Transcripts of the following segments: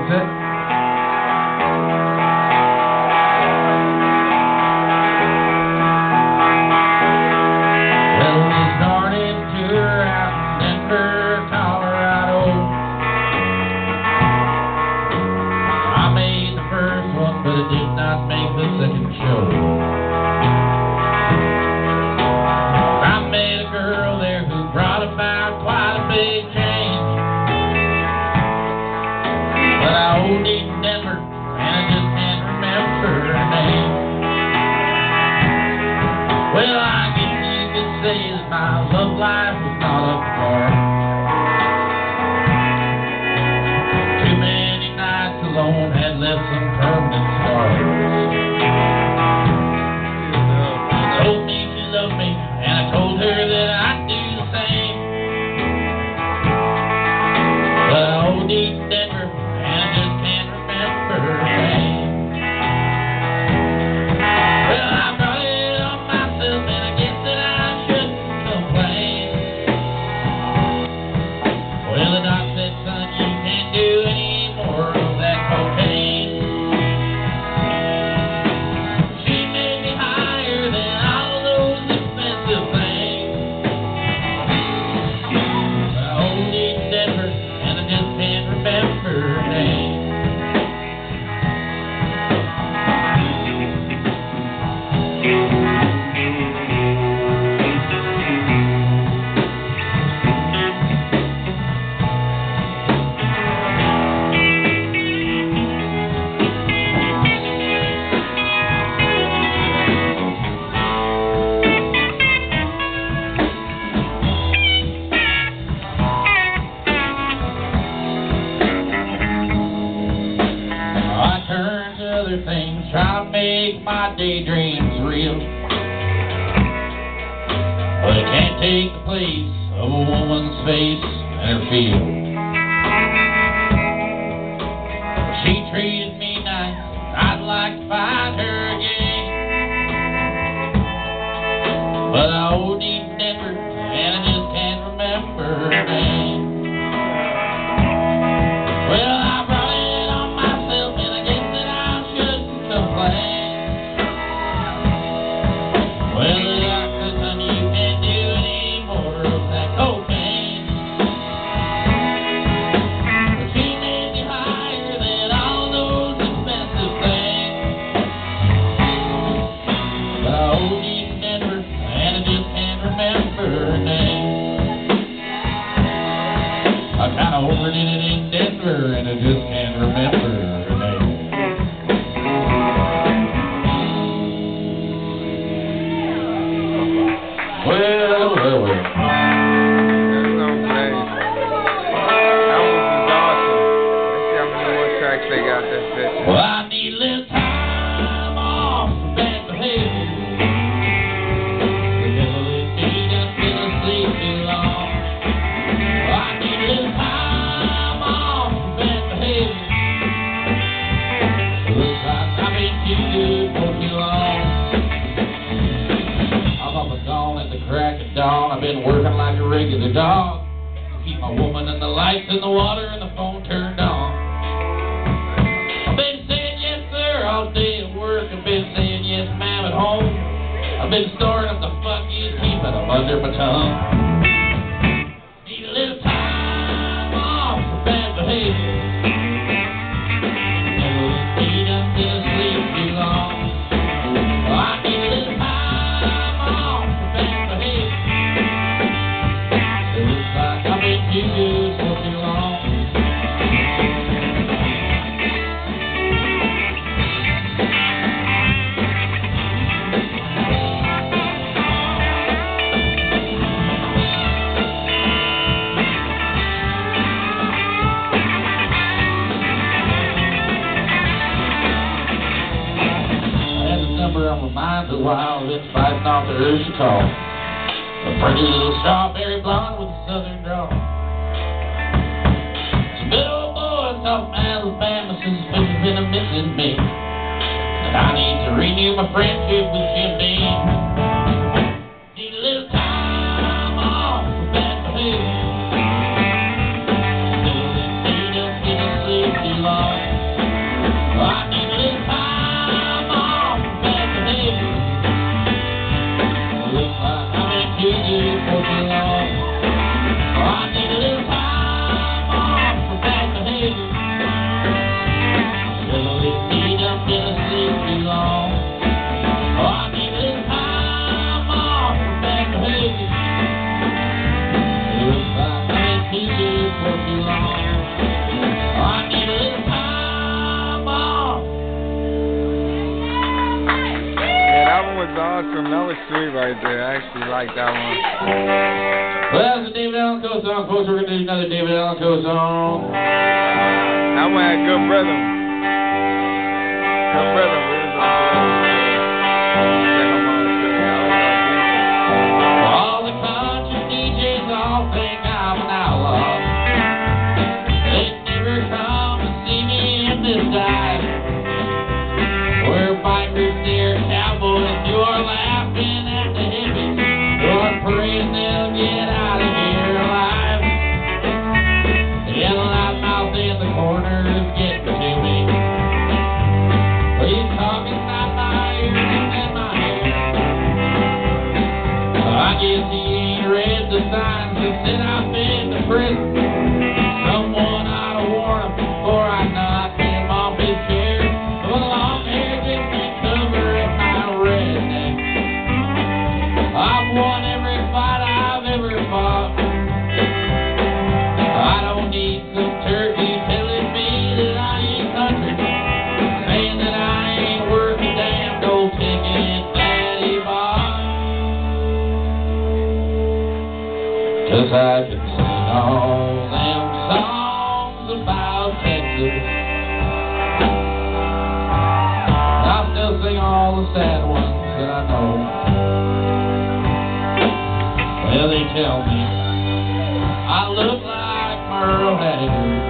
it. My love life was not up to par. Too many nights alone had left some permanent scars. She told me she loved me, and I told her that I'd do the same. But I OD'd in Denver, and I just can't remember her name. Well, I brought it on myself, and I guess that I shouldn't. Well, the doc said, son, you can't do any more of that cocaine. She made me higher than all those expensive things. I OD'd in Denver, and I just can't remember her name. Things, try to make my daydreams real, but it can't take the place of a woman's face and her feel. She treated me nice, I'd like to find her again, but I OD'd in Denver, and I just can't remember her name. Well, I brought it on myself, and I guess that I shouldn't complain. Well, the doctor said, son, you can't do any more of that cocaine. But she made me higher than all those expensive things. But I OD'd in Denver, and I just can't remember her name. I kind of overdid it in Denver, and I just can't remember her name. Well. That song plays. That one was awesome. Let's see how many more tracks they got that session. Well, I need a little time off from bad behavior. The devil in me done been asleep too long. Well, I need a little time off from bad behavior. Looks like I've been too good for too long. I'm up and gone at the crack of dawn. I've been working like a regular dog to keep my woman and the lights and the water and the phone turned on. I've been saying yes sir all day at work. I've been saying yes ma'am at home. I've been storing up the fuck you, keeping them under my tongue. Need a little time off for bad behavior. Never let me done been asleep too long. Well, I need a little time off for bad behavior. It looks like I've been too good for too long. On my mind for a while, it's fighting off the urge to call. A pretty little strawberry blonde with a southern drawl. It's a good old boy, South Alabama, since she's been a missing me. And I need to renew my friendship with Champagne. Need a little time off for bad behavior. Still in need of getting sleep too long. was awesome. That was sweet right there. I actually like that one. Well, that was a David Allan Coe song, folks. We're going to do another David Allan Coe song. That one had good rhythm. Good rhythm. We was on all the country DJs all think I'm an outlaw. They never come to see me in this dive. We're bikers, they're cowboys, you're laughing at the hippies. You're praying they'll get out of here alive. And the loudmouth in the corner is getting to me. He's talking about my ears and my hair. I guess he ain't read the signs that said I've been to prison. Someone ought to warn him before I knock him off his chair. With long hair just can't cover up my redneck. I've won every fight I've ever fought. I don't need some turkey telling me that I ain't country, saying that I ain't worth a damn gold ticket daddy bought. 'Cause I can sing all them songs about Texas. I still sing all the sad ones that I know. Well, they tell me I look like Merle Haggard,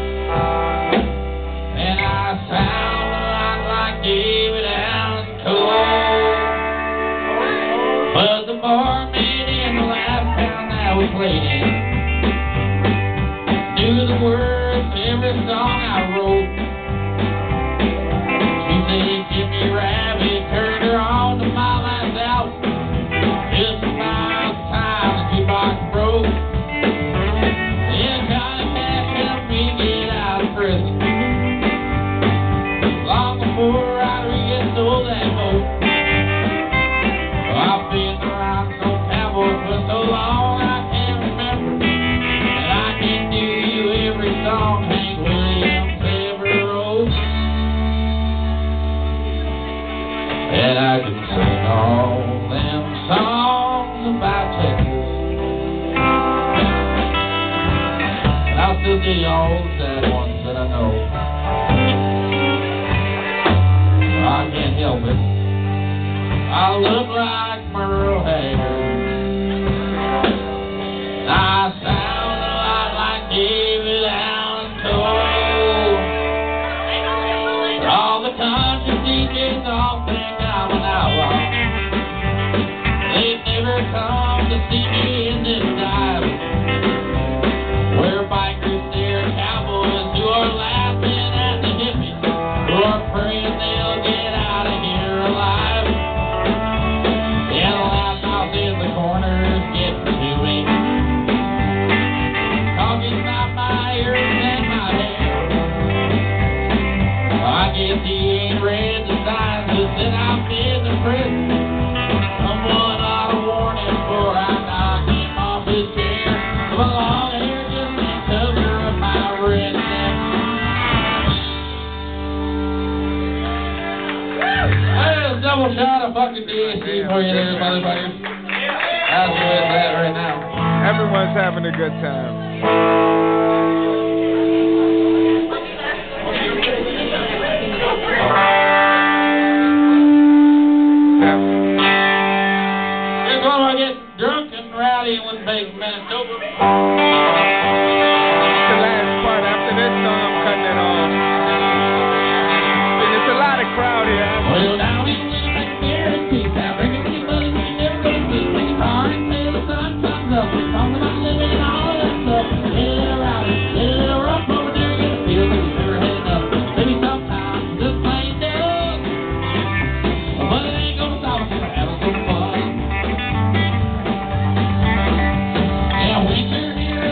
and I sound a lot like David Allan Coe. But the barmaid in the last town that we played in knew the words to every song I wrote. She said, Jimmy Rabbit turned her on to my last album. Just about time the jukebox broke. And Johnny Cash helped me get out of prison. Long before Rodriguez sold that boat. I've been around some cowboys for so long I can't remember. And I can do you every song Hank Williams ever wrote. And I can sing all them songs about Texas. And I'll still do all the sad ones that I know. I can't help it. I look like Merle Haggard. I sound a lot like David Allan Coe. All the country DJs all think I'm an outlaw. They've never come to see me in this dive. We're bikers, they're cowboys who are laughing at the hippies, who are praying they'll get out of here alive. Yeah, the loudmouth in the corner is getting to me, talking about my ears and my hair. I guess he ain't read the signs that said I've been to prison. Someone ought to warn him before I knock him off his chair. My long hair just can't cover up my redneck. There's a double shot of fucking DAC for you there, motherfuckers. How's you with that right now? Everyone's having a good time. Here's one where I get drunk and rowdy in Winnipeg, Manitoba. The last part. After this song, I'm cutting it off. There's a lot of crowd here. Well, down in Winnipeg, beer and peace. Now drinking with your buddies when you never go to sleep. When your car until the sun comes up. We're talking about living and all that stuff. Get a little rowdy, get a little rough over there, get a feel that we've never had enough. Maybe sometimes just plain dead. But it ain't gonna stop us from having some fun. Yeah, winter here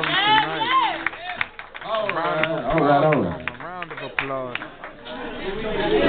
of them tonight. All A round of right. applause. A round of applause.